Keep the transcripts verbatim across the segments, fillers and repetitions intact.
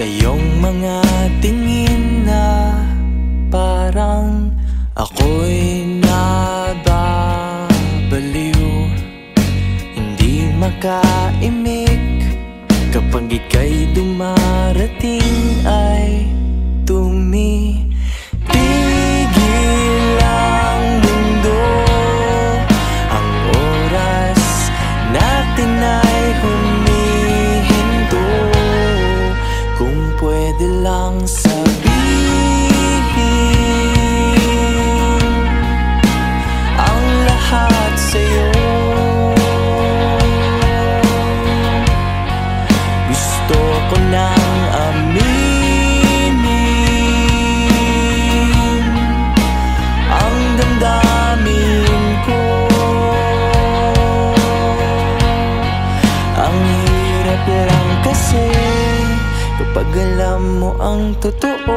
sa iyong mga tingin na parang ako'y nababaliw. Hindi makaimik kapag ika'y dumarating ay tumitigil ang mundo. Ang oras natin ay humihinto. Kung pwede lang sabihin ang lahat sa'yo. Gusto ko nang aminin ang damdamin ko. Ang hirap lang kasi kapag alam mo ang totoo.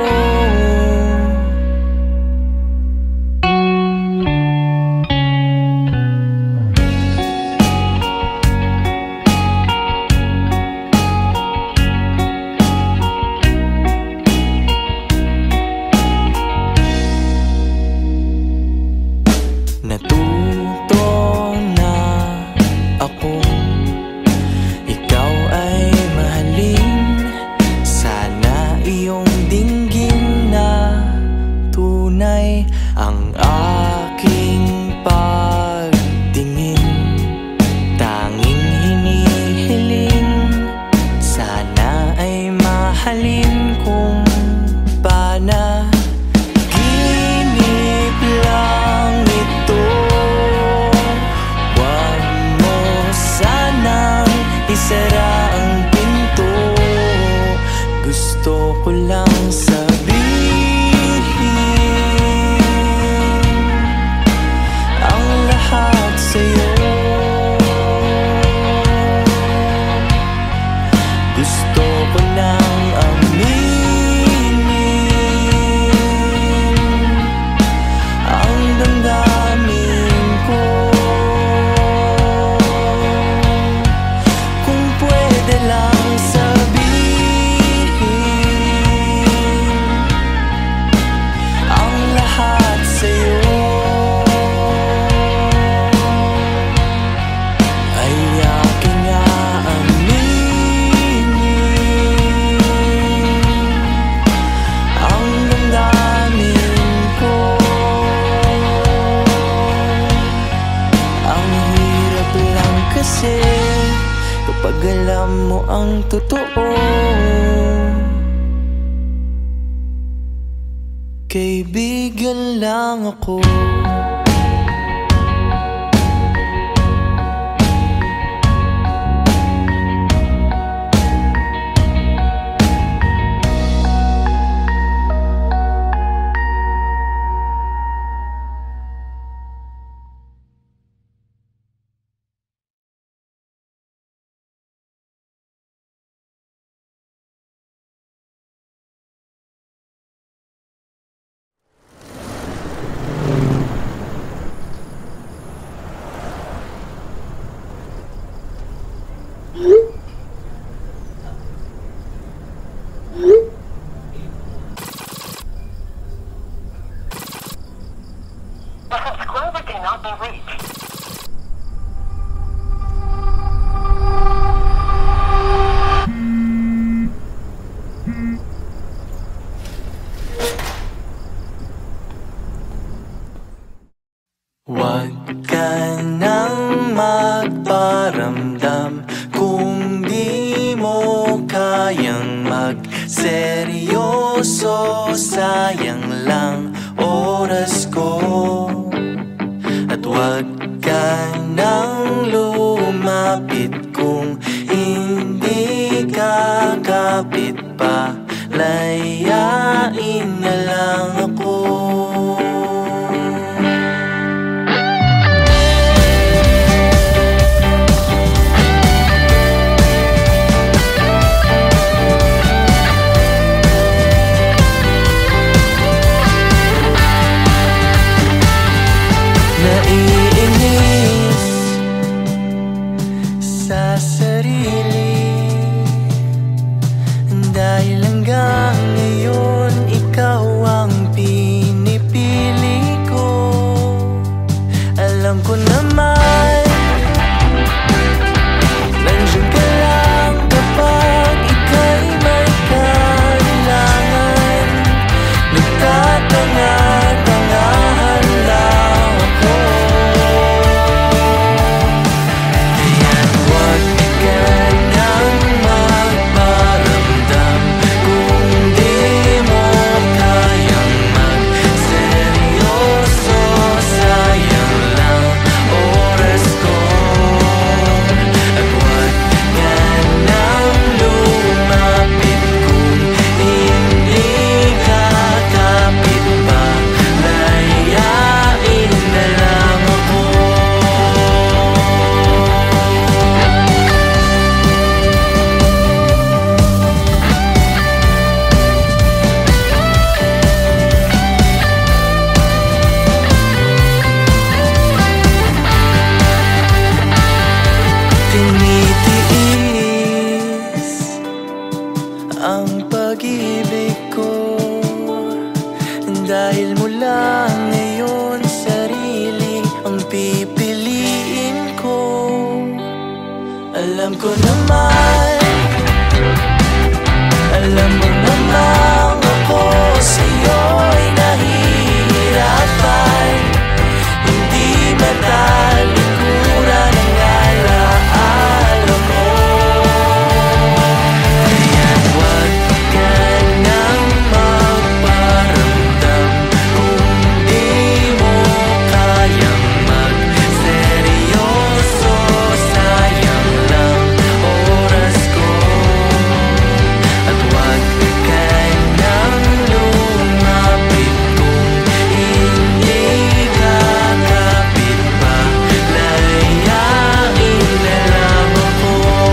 Natuto na akong ikaw ay mahalin. Sana iyong dinggin na tunay ang aking pagtingin. Tanging hinihiling, sana ay mahalin kung pana. Ginip lang ito, wag mo sanang isara ang pinto. Gusto ko lang sabihin ang lahat sa'yo. Gusto ko lang aminin ang damdamin ko. Kung pwede lang sabihin ang lahat sa'yo. Ay aking aaminin ang damdamin ko. Ang hirap lang kasi kapag alam mo ang totoo. Kaibigan lang ako. The subscriber cannot be reached. Huwag ka nang magparamdam kung di mo kayang magseryoso. Sayang lang oras ko. At huwag ka nang lumapit kung hindi kakapit pa. Layain na lang ako. Naiinis sa sarili dahil ang ang pag-ibig ko. Dahil mula ngayon sarili ang pipiliin ko. Alam ko naman, alam mo namang ako sa'yo'y nahihirapan. Hindi matalikuran ang alaala mo. Kaya't huwag ka nang magparamdam kung di mo kayang magseryoso. Sayang lang oras ko. At huwag ka nang lumapit kung hindi kakapit pa. Layain na lang ako.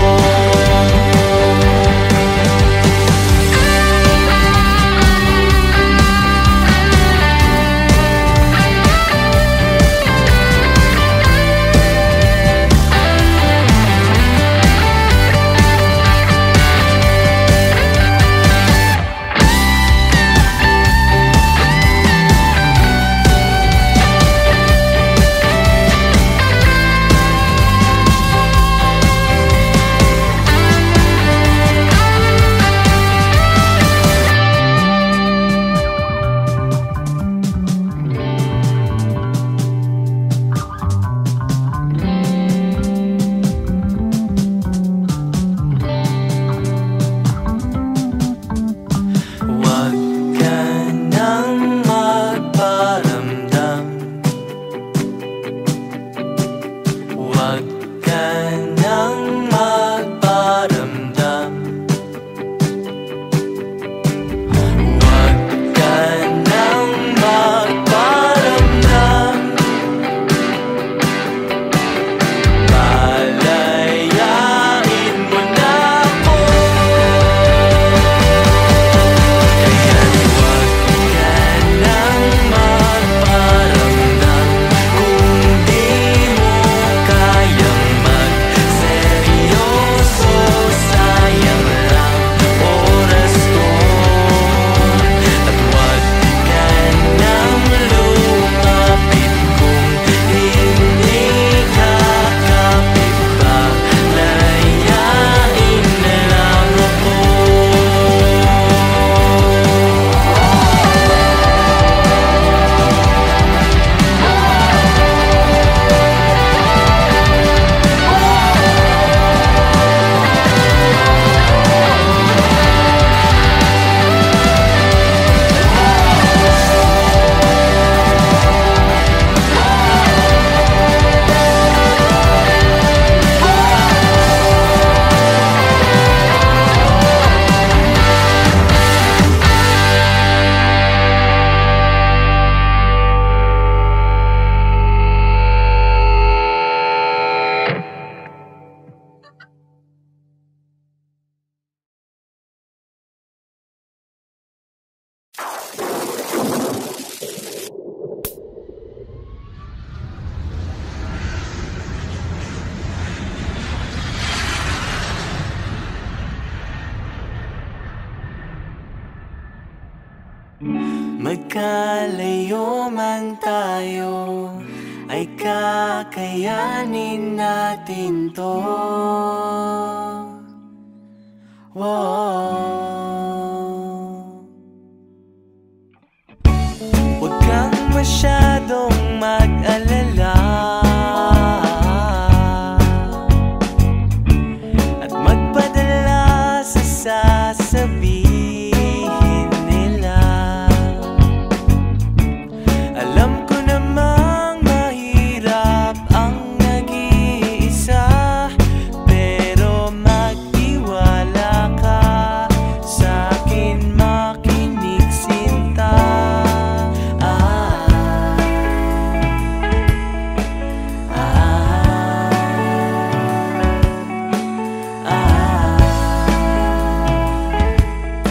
Huwag ka nang magparamdam. Huwag ka nang magparamdam. Huwag ka nang magparamdam. Palayain mo na ako. Kaya't huwag ka nang magparamdam kung di mo kayang magseryoso. Sayang lang oras ko. At huwag ka nang lumapit kung hindi kakapit pa. Layain na lang ako. Magkalayo man tayo, ay kakayanin natin to. Wow. Huwag kang masyadong mag-alala at magpadala sa sasabihin nila. Alam ko namang mahirap ang nag-iisa, pero magtiwala ka sa'kin, makinig sinta. Ah, ah, ah.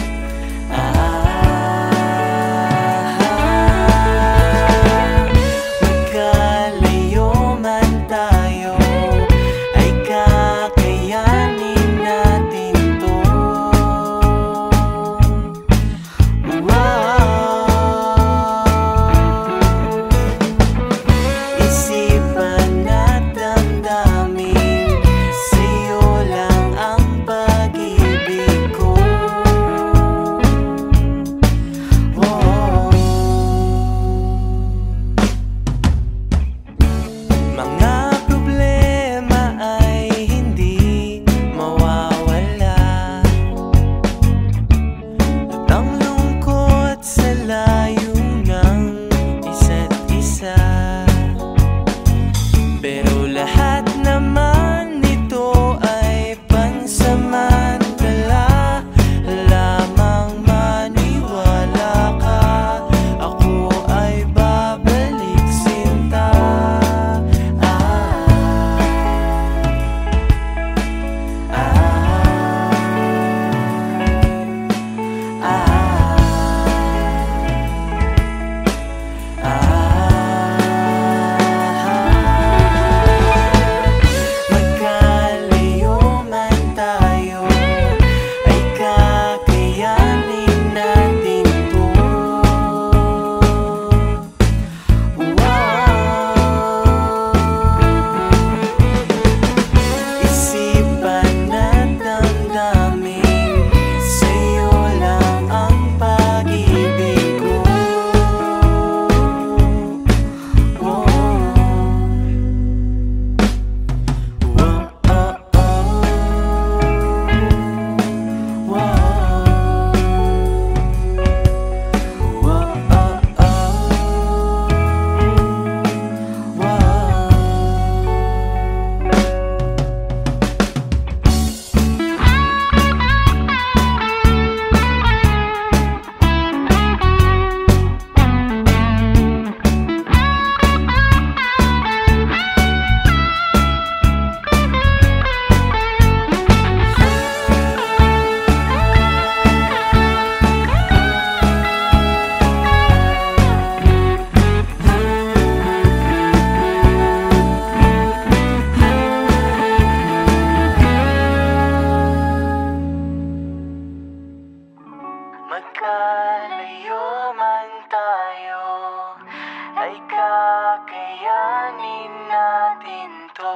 magkalayo man tayo, ay kakayanin natin to.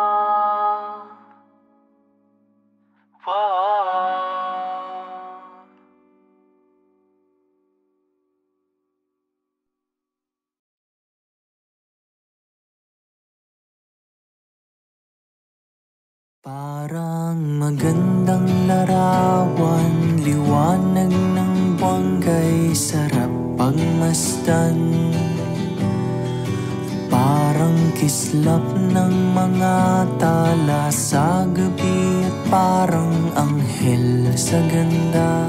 Wow. Parang magandang larawan, liwanag ng buwan kay sarap pagmasdan. Parang kislap ng mga tala sa gabi at parang anghel sa ganda.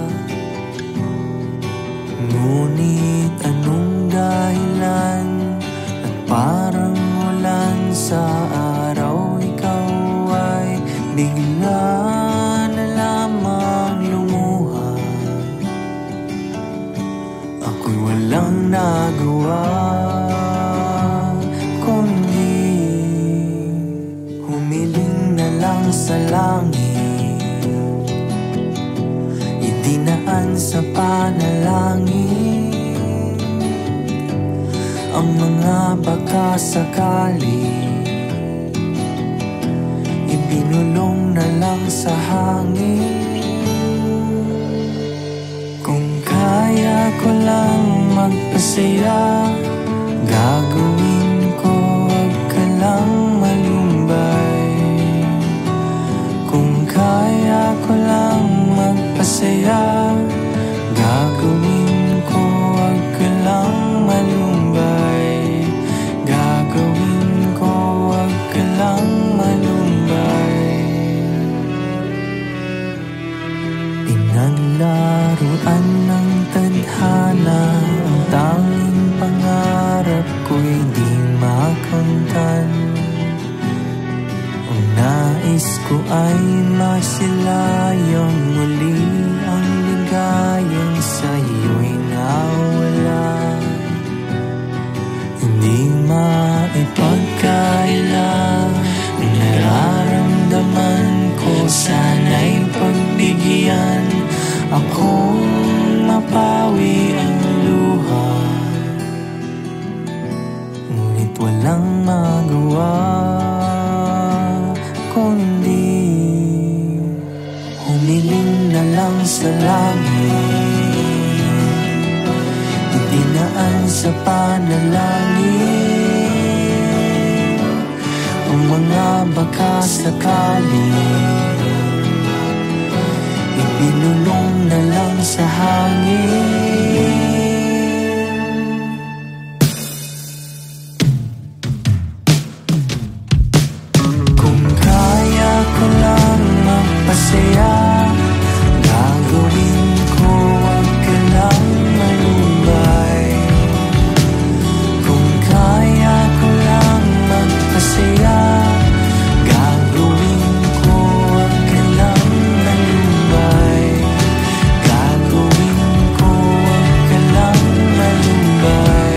Ngunit anong dahilan at parang ulan sa araw, ikaw ay bigla na lamang lumuha. Ako'y walang nagawa kundi humiling na lang sa langit, idinaan sa panalangin ang mga baka sakali, ibinulong na lang sa hangin. Kung kaya ko lang magpasaya, gagawin ko, wag ka lang malumbay. Kung kaya ko lang magpasaya, gagawin ko, wag ka lang malumbay. Gagawin ko, wag ka lang malumbay. Pinaglaruan ng tadhana, ang tanging pangarap ko'y di makamtan. Ang nais ko ay masilayang muli ang ligayang sa'yo'y nawala. Hindi maipagkaila ang nararamdaman ko, sana'y pagbigyan akong mapawi ang luha. Ngunit walang magawa kundi humiling na lang sa langit, idinaan sa panalangin ang mga baka sakali, ibinulong na lang sa hangin. Kung kaya ko lang magpasaya, gagawin ko, wag ka lang malumbay. Kung kaya ko lang magpasaya, gagawin ko, wag ka lang malumbay. Gagawin ko, wag ka lang malumbay.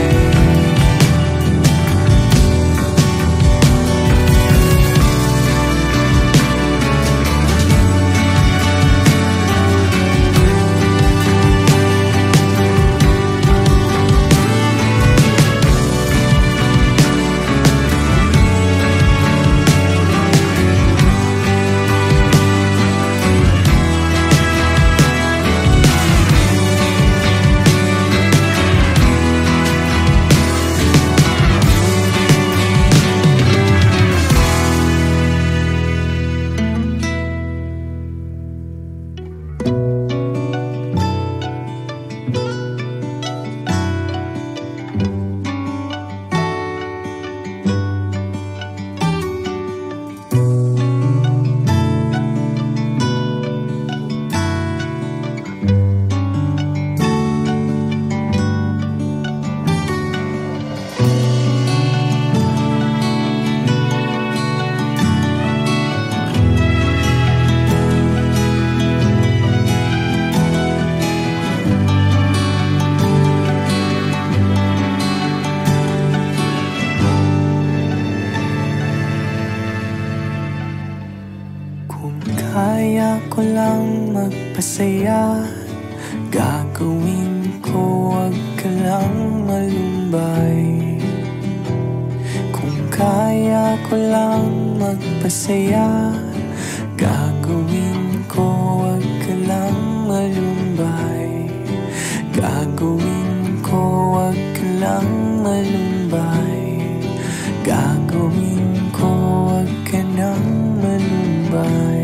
Kaya ko lang magpasaya, Gagawin ko, wag ka lang malumbay. Kung kaya ko lang magpasaya, gagawin ko, wag ka lang malumbay. Gagawin ko, wag ka lang malumbay. Gagawin ko, wag ka nang malumbay.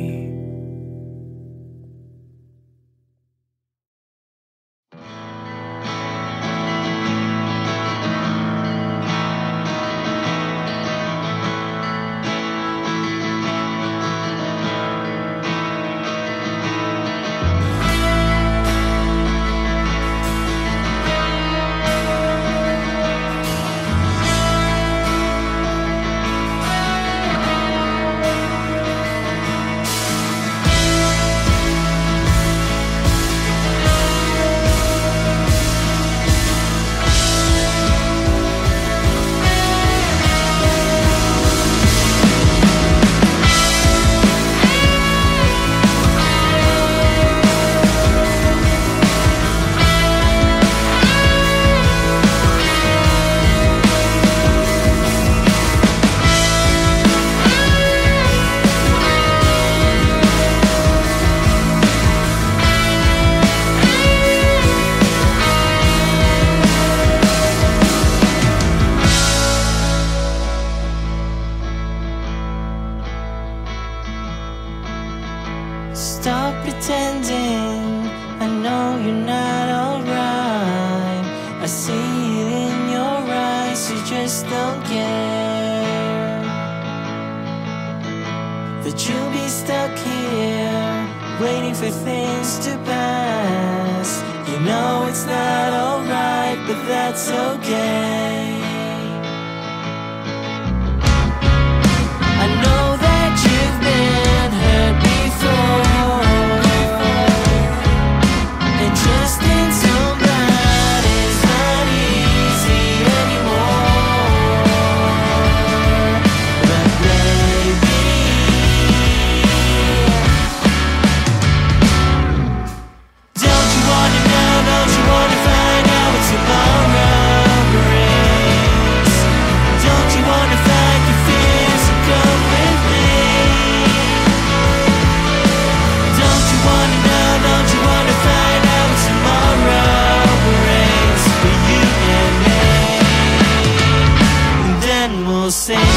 Stop pretending, I know you're not alright. I see it in your eyes, you just don't care. That you'll be stuck here, waiting for things to pass. You know it's not alright, but that's okay. I know that you've been hurt before, and trusting somebody's not easy anymore. But baby, don't you wanna know, don't you wanna find out what tomorrow brings? Don't you wanna fight your fears and come with me? Don't you wanna know, don't you wanna find out what tomorrow brings for you and me? And then we'll sing.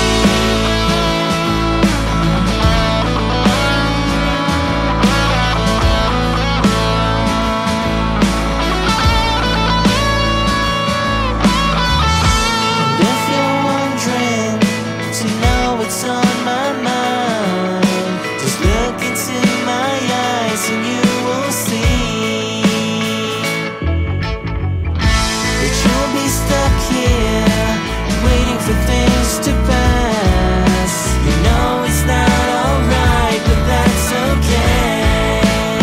And if you're wondering to know what's on my mind, just look into my eyes and you will see that you'll be stuck here, waiting for things to pass. You know it's not alright, but that's okay.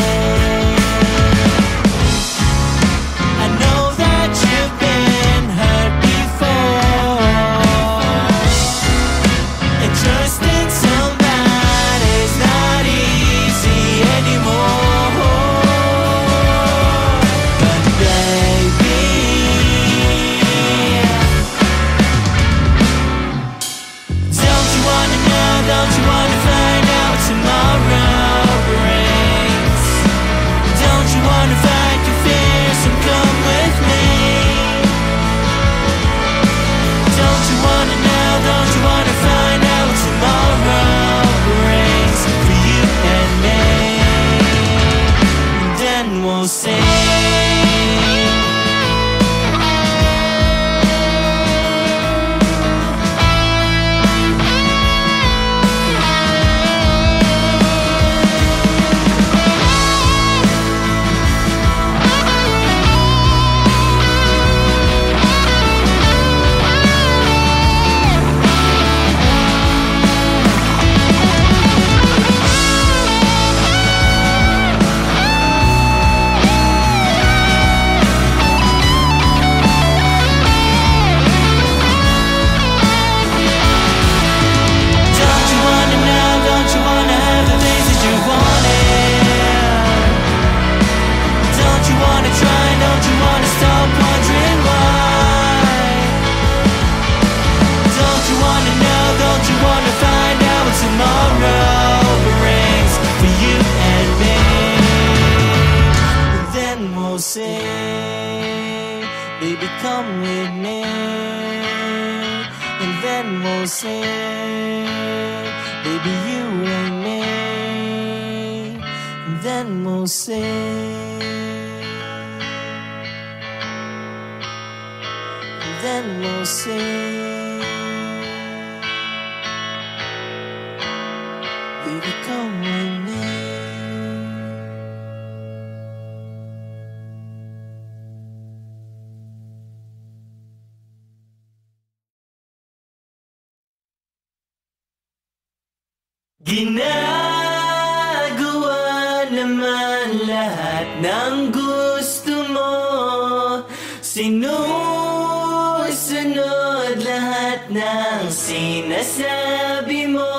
I know that you've been hurt before, and trusting somebody's not easy anymore. But baby, don't you wanna know, don't you wanna find out what tomorrow brings? Don't you wanna fight your fears and come with me? Don't you wanna know, don't you wanna find out what tomorrow brings for you and me? And then we'll sing. come with me, and then we'll sing, baby, you and me, and then we'll sing, and then we'll sing, baby, come with me. Ginagawa naman lahat ng gusto mo, sinusunod lahat ng sinasabi mo,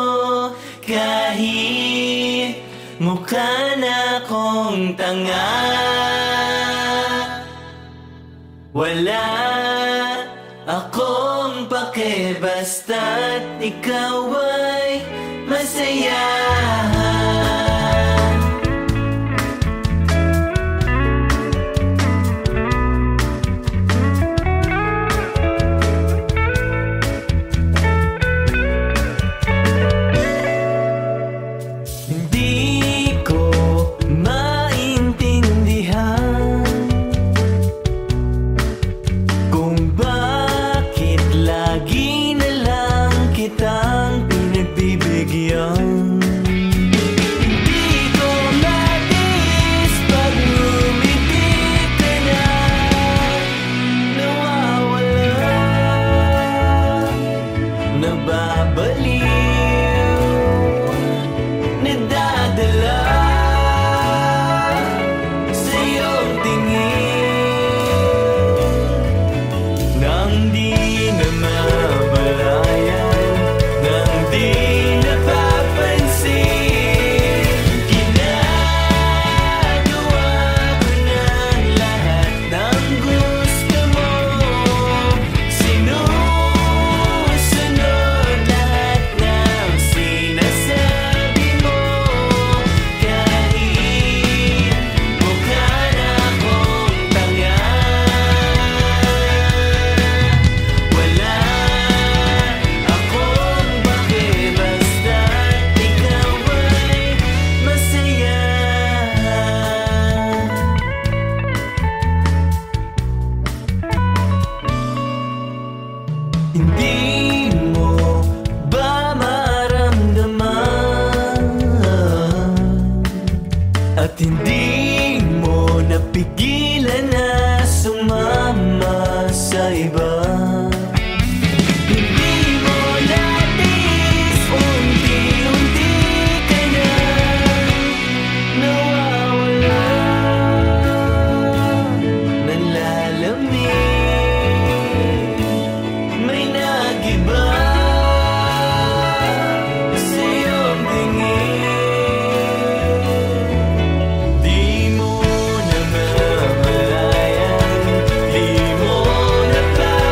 kahit mukha na akong tanga. Wala akong pake basta't ikaw ay masaya. Hindi ko maintindihan kung bakit lagi na lang kitang pinagbibigyan. Hindi mo ba maramdaman at hindi mo napigilan na sumama sa iba? Hindi mo natis, unti-unti ka na nawawala, nalalamig. Di mo na mamalayan, di mo na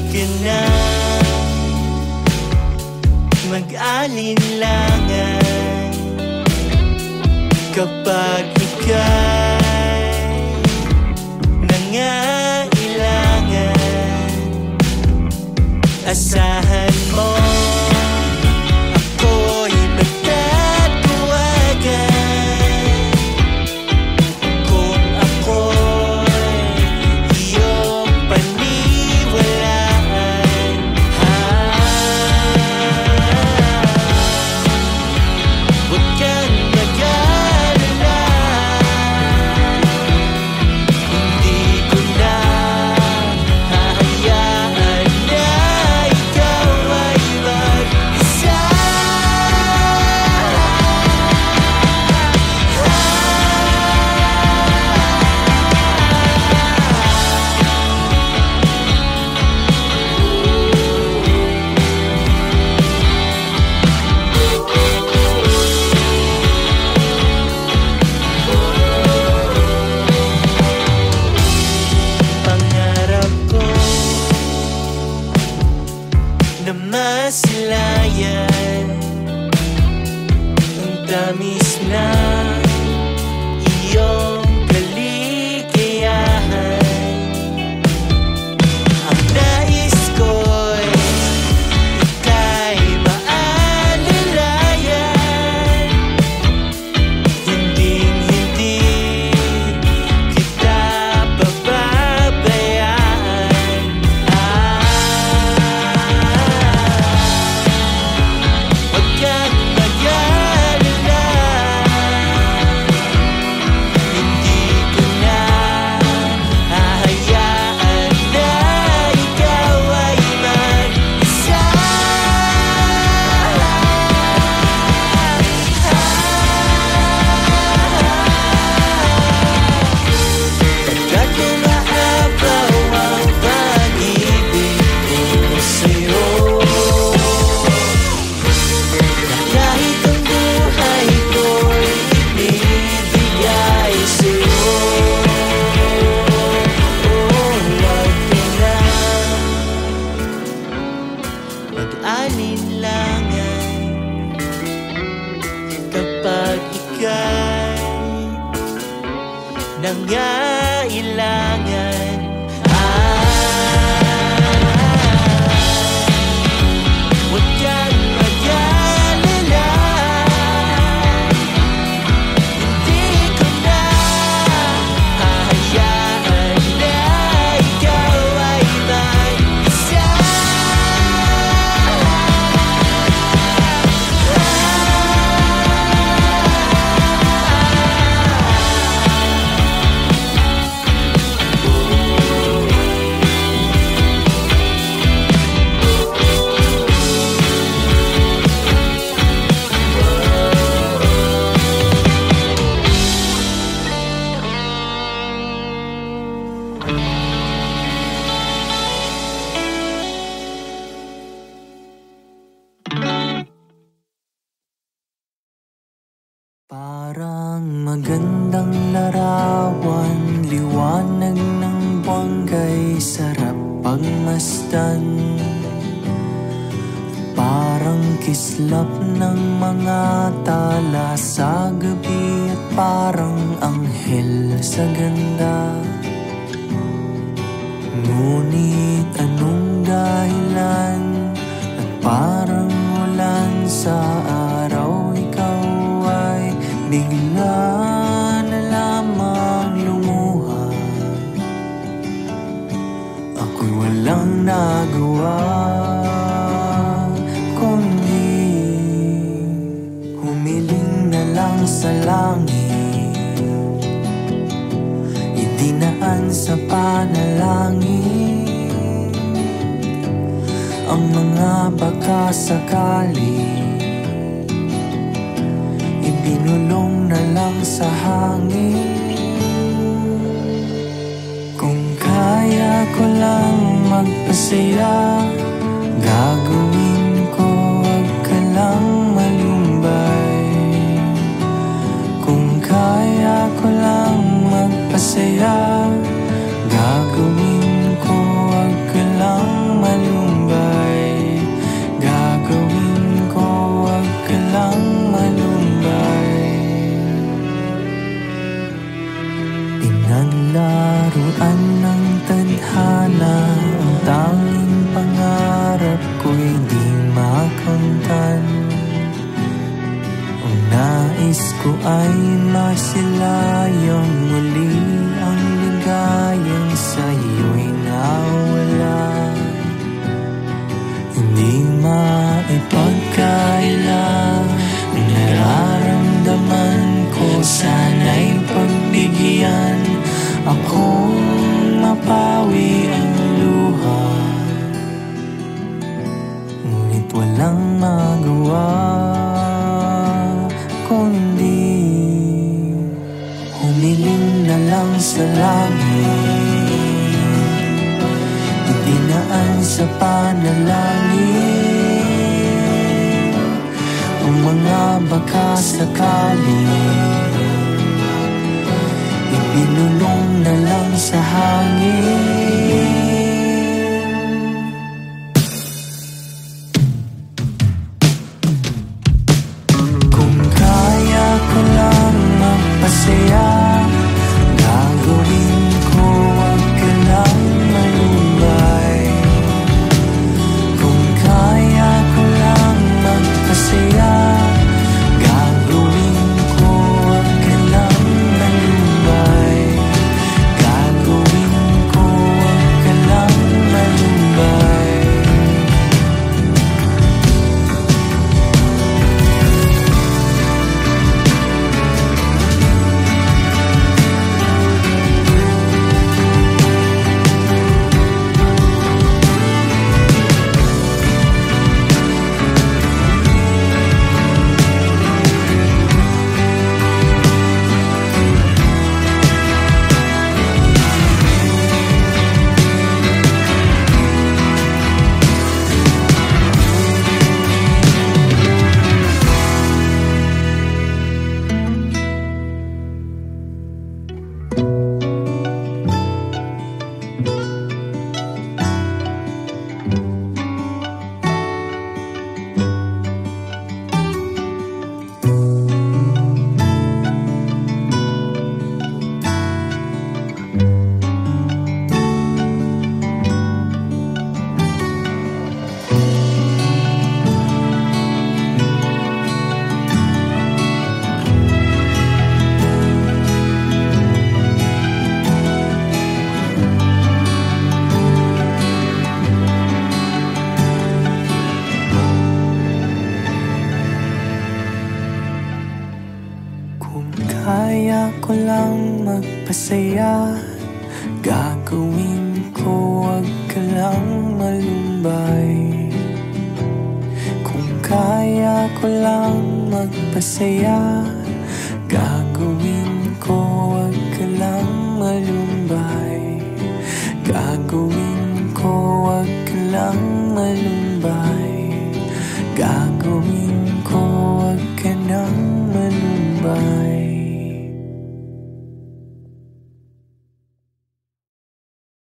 ka na mag-alinlangan kapag ika'y nangailangan. Asahan mo ako'y magtatawagan kung ako'y iyong paniwalaan. Huwag kang mag-alala, hindi ko na hahayaan na ikaw ay mag-isa. Pangarap ko na masilayan ang tamis na iyong kaligayahan. Ang nais ko'y ika'y maalalayan, hinding-hindi kita pababayaan. Huwag kang mag-alala, hindi ko na hahayaan na ikaw ay mag-isa. Pagkat umaapaw ang pag-ibig ko sa'yo, kahit ang buhay ko'y ibibigay sa'yo. Huwag ka na mag-alinlangan kapag ika'y nangailangan. Huwag kang mag-alala, hindi ko na hahayaan na ikaw ay mag-isa. Parang magandang larawan, liwanag ng buwanggay, sarap pagmasdan. Parang kislap ng mga tala sa gabi at parang anghel sa ganda. Ngunit anong dahilan at parang ulan sa araw, ikaw ay bigla na lamang lumuha. Ako'y walang nagawa kundi humiling na lang sa langit, idinaan sa panalangin ang mga baka sakali, ibinulong na lang sa hangin. Kung kaya ko lang magpasaya, gagawin ko, wag ka lang malumbay. Kung kaya ko lang magpasaya, gagawin ko, wag ka lang malumbay. idaan sa panalangin ang mga baka sakali ibinulong na lang sa hangin. Kung kaya ko lang magpasaya, gagawin ko, wag ka lang malumbay. Kung kaya ko lang magpasaya, gagawin ko, wag ka lang malumbay. Gagawin ko, wag ka lang malumbay. Kaya ko lang magpasaya, gagawin ko, wag ka lang malumbay. Kung kaya ko lang magpasaya, gagawin ko, wag ka lang malumbay. Gagawin ko, wag ka lang malumbay. Gagawin